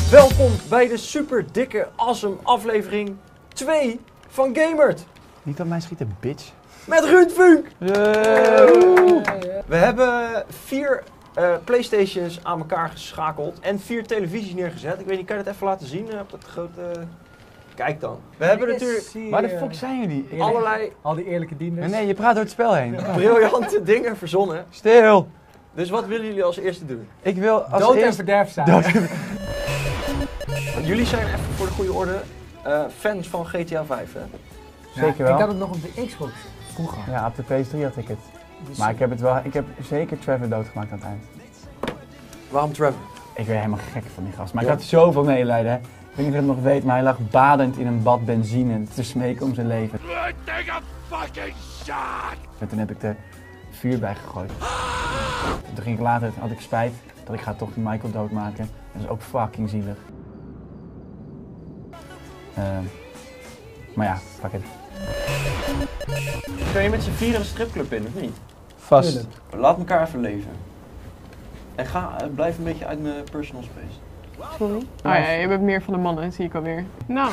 Welkom bij de super dikke awesome aflevering 2 van Gamerd. Niet op mij schieten, bitch. Met Ruud Funk. Yeah. We hebben 4 Playstations aan elkaar geschakeld en 4 televisies neergezet. Ik weet niet, kan je dat even laten zien op dat grote... Kijk dan. We hebben natuurlijk Waar de fuck zijn jullie? allerlei Al die eerlijke dienders. Nee, je praat door het spel heen. briljante dingen verzonnen. Stil. Dus wat willen jullie als eerste doen? Ik wil als Dood en eerst... verderf zijn. Jullie zijn even voor de goede orde fans van GTA 5, hè? Zeker wel. Ik had het nog op de Xbox vroeger. Ja, op de PS3 had ik het. Dus Maar ik heb zeker Trevor doodgemaakt aan het eind. Waarom Trevor? Ik werd helemaal gek van die gast. Maar Ja. ik had zoveel medelijden. Hè. Ik weet niet of je dat nog weet, maar hij lag badend in een bad benzine te smeken om zijn leven. Take a fucking shot! En toen heb ik er vuur bij gegooid. Toen ging ik later, had ik spijt dat ik ga toch die Michael doodmaken. Dat is ook fucking zielig. Maar ja, fuck it. Kun je met z'n 4 een stripclub in, of niet? Vast. Tuurlijk. Laat elkaar even leven. En blijf een beetje uit mijn personal space. Sorry? Oh ja, je bent meer van de mannen, zie ik alweer. Nou.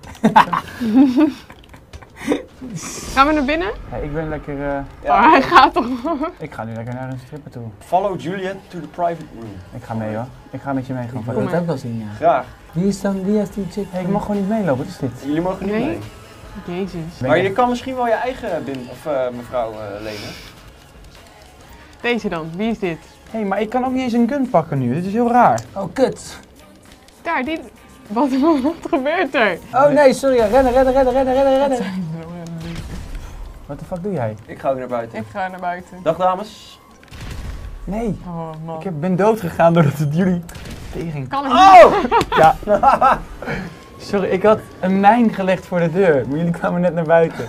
Gaan we naar binnen? Hey, ik ben lekker... Oh, hij gaat toch. Ik ga nu lekker naar een stripper toe. Follow Juliet to the private room. Ik ga mee hoor. Ik ga met je mee Ik gewoon. wil Kom dat maar. ook wel zien, ja. Graag. Wie is die chick? Hey, ik mag gewoon niet meelopen, wat is dit? Jullie mogen niet Nee? mee. Jezus. Maar je kan misschien wel je eigen mevrouw lenen. Deze dan, wie is dit? Hé, maar ik kan ook niet eens een gun pakken nu. Dit is heel raar. Oh, kut. Daar, die. Wat gebeurt er? Oh nee, sorry. Rennen. Wat de fuck doe jij? Ik ga ook naar buiten. Ik ga naar buiten. Dag dames. Nee, Oh man. ben dood gegaan doordat het jullie tegen. Kan het niet? Oh! Ja. Sorry, ik had een mijn gelegd voor de deur, maar jullie kwamen net naar buiten.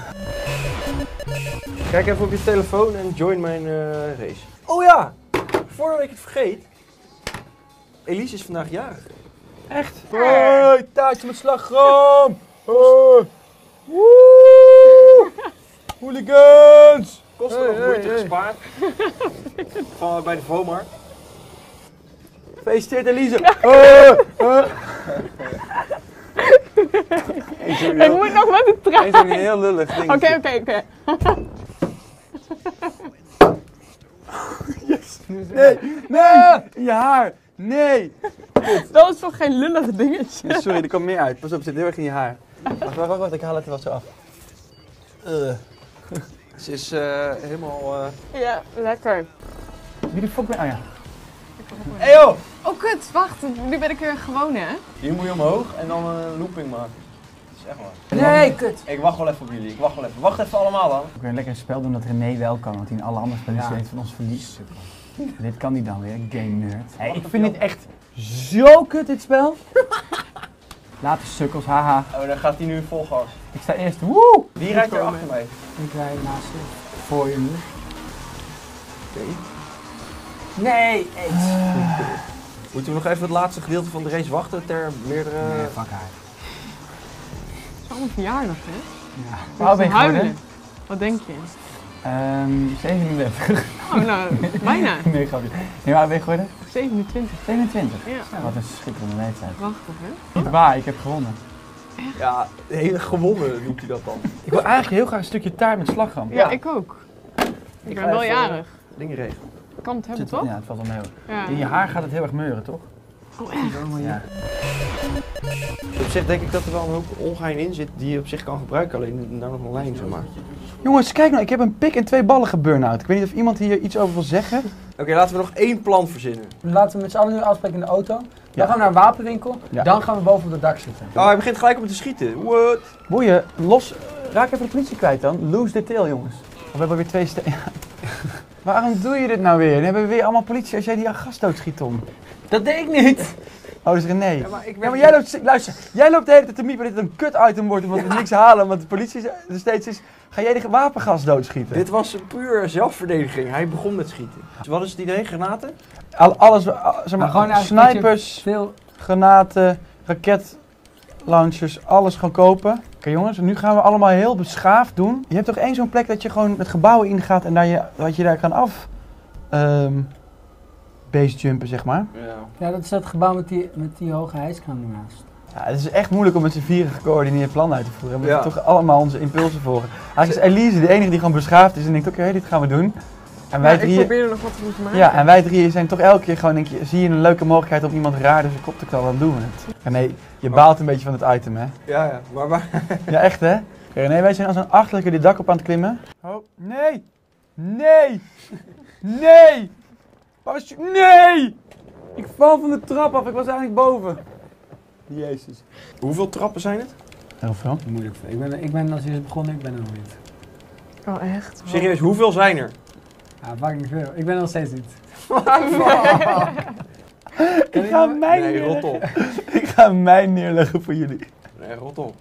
Kijk even op je telefoon en join mijn race. Oh ja! Voordat ik het vergeet. Elise is vandaag jarig. Echt? Hoi, taartje met slagroom. Woe! Hooligans! Kost er nog moeite gespaard. Van bij de Vomar. Gefeliciteerd Elise! Ik moet nog met de trein. Is ook een heel lullig ding. Oké. Nee! Nee! In je haar! Nee! Dat is toch geen lullig dingetje? Nee, sorry, er komt meer uit. Pas op, het zit heel erg in je haar. Wacht, ik haal het er wel zo af. Ze is helemaal... Ja, lekker. Wie de fuck ben... Oh ja. Hey joh! Oh kut, wacht. Nu ben ik weer gewoon hè. Hier moet je omhoog en dan een looping maken. Dat is echt waar. Nee, kut. Ik wacht wel even op jullie. Wacht even allemaal dan. Ik wil lekker een spel doen dat René wel kan, want hij in alle andere spellen steeds van ons verliest. Dit kan hij dan weer, game nerd. Hey, ik vind dit echt zo kut, dit spel. Later sukkels, haha. Oh, dan gaat hij nu vol gas. Ik sta eerst, woe! Wie rijdt er achter mij? Ik rij naast je. Voor je nu. Oké. Nee, eet. Moeten we nog even het laatste gedeelte van de race wachten ter meerdere... Nee, fuck haar. Het is allemaal verjaardag hè. Ja. Hoe oud ben je geworden? Huilen. Wat denk je? 37. Oh nou, bijna. Nee, grapje. Nee, hoe oud ben je geworden? 27. 27. Ja. Ja, wat een schitterende leeftijd. Prachtig hè. Niet waar, ik heb gewonnen. Ja, hele gewonnen noemt hij dat dan. Ik wil eigenlijk heel graag een stukje taart met slagroom. Ja, ik ook. Ik ga ben wel even, jarig. Dingen regelen. Kan het hebben Zit wel- toch? Ja, het valt wel mee hoor. Ja. In je haar gaat het heel erg meuren, toch? Oh echt? Ja. Op zich denk ik dat er wel een hoop ongein in zit die je op zich kan gebruiken, alleen nou nog een lijn zeg maar. Jongens, kijk nou, ik heb een pik en 2 ballen geburn-out. Ik weet niet of iemand hier iets over wil zeggen. Oké, laten we nog 1 plan verzinnen. Laten we met z'n allen nu afspreken in de auto. Dan Ja. gaan we naar een wapenwinkel. Ja. Dan gaan we boven op het dak zitten. Oh, hij begint gelijk om te schieten. What? Boeien, raak even de politie kwijt dan. Lose the tail, jongens. Of we hebben weer 2 Waarom doe je dit nou weer? Dan hebben we weer allemaal politie als jij die gast doodschiet, Tom. Dat deed ik niet. Oh, dat is René. Ja, maar ik Ja, maar jij loopt, luister, jij loopt de hele tijd te miepen dat dit een kut-item wordt omdat we niks halen, omdat de politie er steeds is. Ga jij de wapengast doodschieten? Dit was een puur zelfverdediging. Hij begon met schieten. Dus wat is het idee? Granaten? Alles, zeg maar, Maar gewoon eigenlijk snipers, Veel. granaten, raketlaunchers, alles gaan kopen. Oké jongens, nu gaan we allemaal heel beschaafd doen. Je hebt toch één zo'n plek dat je gewoon het gebouw ingaat en dat je daar kan af... basejumpen, zeg maar. Ja. Ja, dat is dat gebouw met die hoge hijskraan ernaast. Ja, het is echt moeilijk om met z'n vieren gecoördineerd plan uit te voeren. We moeten Ja. toch allemaal onze impulsen volgen. Eigenlijk is Elise de enige die gewoon beschaafd is en denkt, oké, dit gaan we doen. En wij Ik drieën... probeer er nog wat van te maken. Ja, en wij drieën zijn toch elke keer gewoon, denk je, zie je een leuke mogelijkheid om iemand raar dus een kop te knallen, dan doen we het. Ja, nee, je baalt een beetje van het item, hè. Ja, maar Ja, echt, hè. Nee, wij zijn als een achterlijke dit dak op aan het klimmen. Oh, nee! Nee! Nee! Nee! Ik val van de trap af, ik was eigenlijk boven. Jezus. hoeveel trappen zijn het? Heel veel. Moeilijk. Ik ben als eerst begonnen, ik ben er nog niet. Oh, echt? Serieus, hoeveel zijn er? Ja, fucking veel. Ik ben er nog steeds niet. Ik ga mij Nee, neerleggen. rot op. Ik ga mij neerleggen voor jullie. Nee, rot op.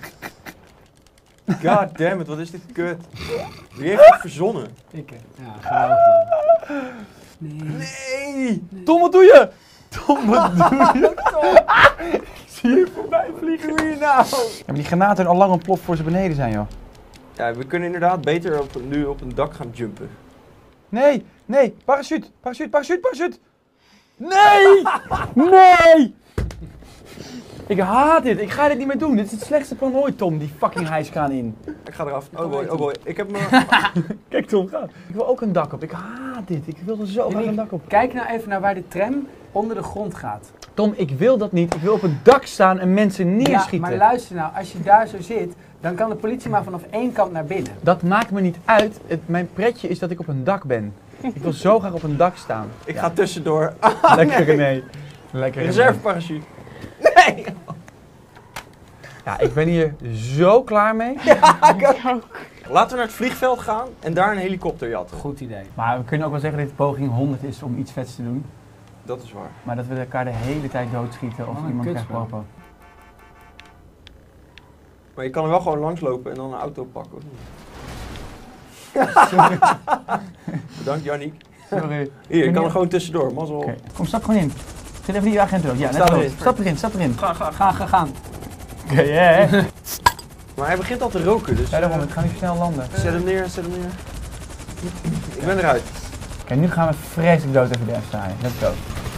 God damn it, wat is dit kut? Wie heeft dit verzonnen? Ik, ja, geweldig dan. Nee. Nee! Tom, wat doe je? Tom, wat doe je? Ik zie je voorbij vliegen. Doe je nou? Ja, maar die granaten al lang ontploft voor ze beneden zijn, joh. Ja, we kunnen inderdaad beter nu op een dak gaan jumpen. Nee, nee, parachute, parachute, parachute, parachute. Nee! Nee! Ik haat dit, ik ga dit niet meer doen. Dit is het slechtste plan ooit, Tom, die fucking hijskraan in. Ik ga eraf. Oh boy, oh boy. Ik heb me... Kijk, Tom, ga. Ik wil ook een dak op. Ik haat dit. Ik wil er zo graag een dak op. Kijk nou even naar waar de tram onder de grond gaat. Tom, ik wil dat niet. Ik wil op het dak staan en mensen neerschieten. Ja, maar luister nou, als je daar zo zit, dan kan de politie maar vanaf één kant naar binnen. Dat maakt me niet uit. Mijn pretje is dat ik op een dak ben. Ik wil zo graag op een dak staan. Ik ga tussendoor. Lekker René. Lekker René. Reserveparachute. Nee! Ja, ik ben hier zo klaar mee. Laten we naar het vliegveld gaan en daar een helikopter jatten. Goed idee. Maar we kunnen ook wel zeggen dat dit poging 100 is om iets vets te doen. Dat is waar. Maar dat we elkaar de hele tijd doodschieten of Wat een iemand krijgt kutspel. popo. Maar je kan er wel gewoon langslopen en dan een auto pakken. Of niet? Bedankt Yannick. Sorry. Hier, ik kan er gewoon tussendoor. Mazzel. Oké, kom, stap gewoon in. Zet even die agent erop. Ja, net Stap zo. erin. Stap erin, stap erin. Gaan. Oké, ja. Maar hij begint al te roken, dus Ja, daarom, ik ga nu snel landen. zet hem neer, zet hem neer. Ik ben eruit. Oké, nu gaan we vreselijk dood even de F draaien. Let's go.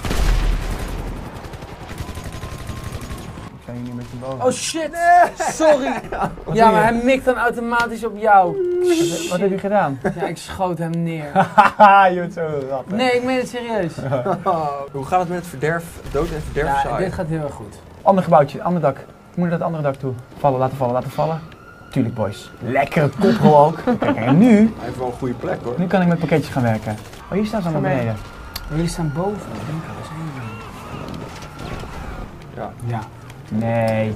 Ik sta hier nu een beetje boven. Oh shit! Sorry! Ja, maar hij mikt dan automatisch op jou. Wat heb je gedaan? Ja, ik schoot hem neer. Haha, je bent zo rap. hè. Nee, ik meen het serieus. Hoe gaat het met het verderf, dood en verderf Ja, zaaien? dit gaat heel erg goed. Ander gebouwtje, ander dak. We moeten naar het andere dak toe. Vallen, laten vallen, laten vallen. Tuurlijk, boys. Lekkere koprol ook. Kijk, en nu Hij heeft wel een goede plek hoor. kan ik met pakketjes gaan werken. Oh, hier staan ze allemaal Ga mee. beneden. Maar jullie staan boven. Ik denk, waar zijn jullie? Ja. Ja. Nee.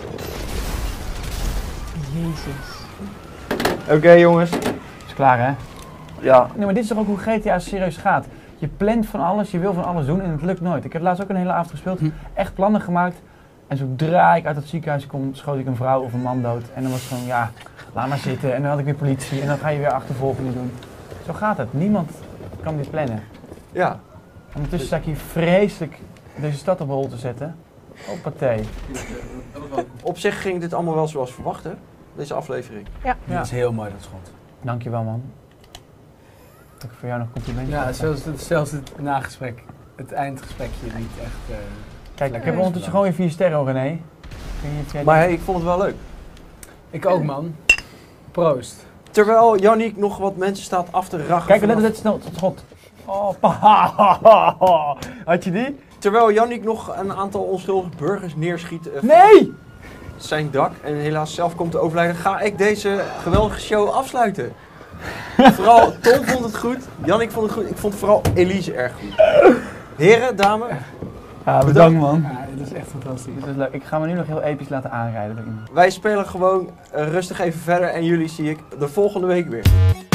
Jezus. Oké jongens. Is klaar, hè? Ja. Nee, maar dit is toch ook hoe GTA serieus gaat. Je plant van alles, je wil van alles doen en het lukt nooit. Ik heb laatst ook een hele avond gespeeld, echt plannen gemaakt. En zodra ik uit het ziekenhuis kom, schoot ik een vrouw of een man dood. En dan was het gewoon, ja, laat maar zitten. En dan had ik weer politie en dan ga je weer achtervolgingen doen. Zo gaat het. Niemand kan dit plannen. Ja. Ondertussen sta ik hier vreselijk deze stad op hol te zetten. Oh, partij. Op zich ging dit allemaal wel zoals verwacht hè, deze aflevering. Ja. Dat is heel mooi, dat schot. Dankjewel, man. Heb ik voor jou nog complimentjes? Ja, zelfs het nagesprek, het eindgesprekje niet echt... Kijk, ik heb ondertussen gewoon weer 4 sterren, René. Ik weet niet of jij Maar hey, ik vond het wel leuk. Ik ook, man. Proost. Terwijl Yannick nog wat mensen staat af te rachen. Kijk, vanaf- let snel tot schot. Oh, had je die? Terwijl Yannick nog een aantal onschuldige burgers neerschiet van Nee! zijn dak en helaas zelf komt te overlijden, ga ik deze geweldige show afsluiten. Vooral Tom vond het goed, Yannick vond het goed, ik vond vooral Elise erg goed. Heren, dames, Ja, bedankt, man. Ja, dit is echt fantastisch. Dit is leuk. Ik ga me nu nog heel episch laten aanrijden door iemand. wij spelen gewoon rustig even verder en jullie zie ik de volgende week weer.